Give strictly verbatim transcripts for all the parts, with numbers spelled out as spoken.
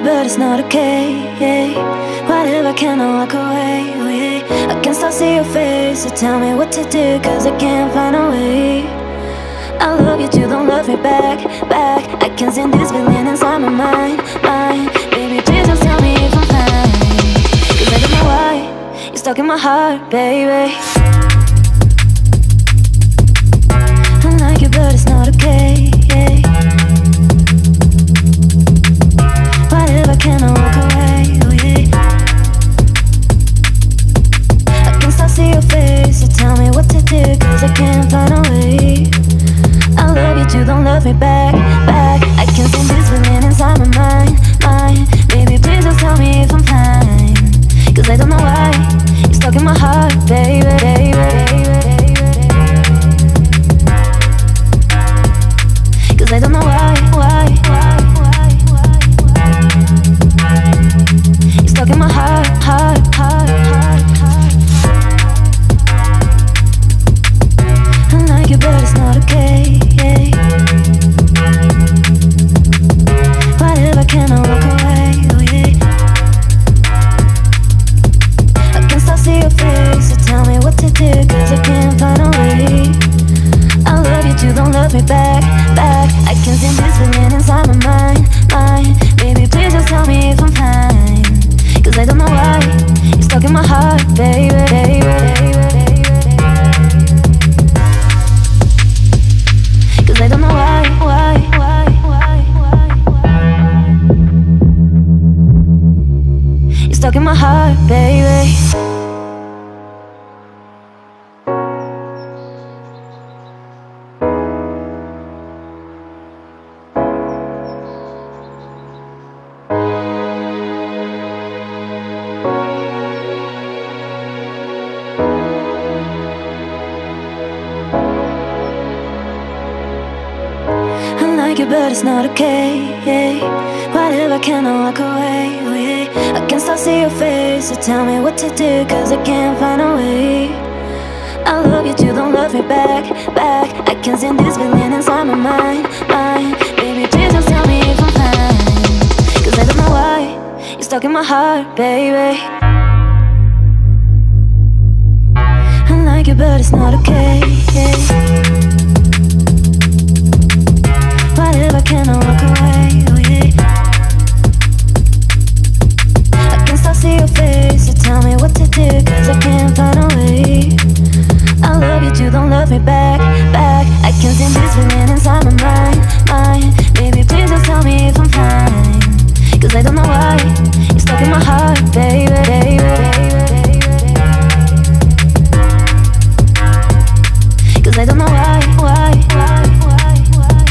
you, but it's not okay. Whatever, can I walk away? Oh yeah, I can still see your face, so tell me what to do, cause I can't find a way. I love you too, don't love me back, back. I can't send this feeling inside my mind, mind. Baby, please just tell me if I'm fine, cause I don't know why you're stuck in my heart, baby. I like you, but it's not okay. Whatever, can I walk away? Oh yeah, I can still see your face, so tell me what to do, cause I can't find a way. I love you too, don't love me back, back. I can't send this feeling inside my mind, mind. Baby, please just tell me if I'm fine, cause I don't know why you're stuck in my heart, baby, baby, baby, cause I don't know why, why, why, why, why, why you're stuck in my heart, heart, heart, heart, heart. I like you, but it's not okay. Whatever, can I walk away? Oh yeah, I can still see your face, so tell me what to do, cause I can't find a way. I love you too, don't love me back, back. I can send this feeling inside my mind, mind. Baby, please just tell me if I'm fine, cause I don't know why you're stuck in my heart, baby, baby, baby, cause I don't know why, why, why, why, why, why you're stuck in my heart, baby. But it's not okay. Whatever, can I walk away? Oh yeah, I can still see your face, so tell me what to do, cause I can't find a way. I love you too, don't love me back, back. I can send this feeling inside my mind, mind. Baby, please just tell me if I'm fine, cause I don't know why you're stuck in my heart, baby. I like you, but it's not okay. Whatever, can I walk away? Oh yeah, I can still see your face, so tell me what to do, cause I can't find a way. I love you too, don't love me back, back. I can send this feeling inside my mind, mind. Baby, please just tell me if I'm fine, cause I don't know why you're stuck in my heart, baby, baby, baby, cause I don't know why, why, why, why, why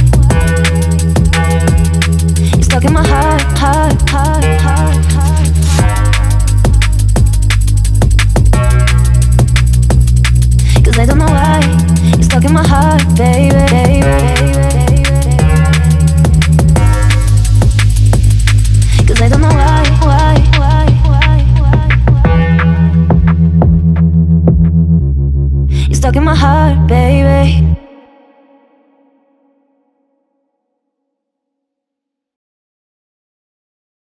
you're stuck in my heart, heart, heart, heart, heart. Cause I don't know why you're stuck in my heart, baby, baby, baby, cause I don't know why, why, why, why, why, why you're stuck in my heart, baby.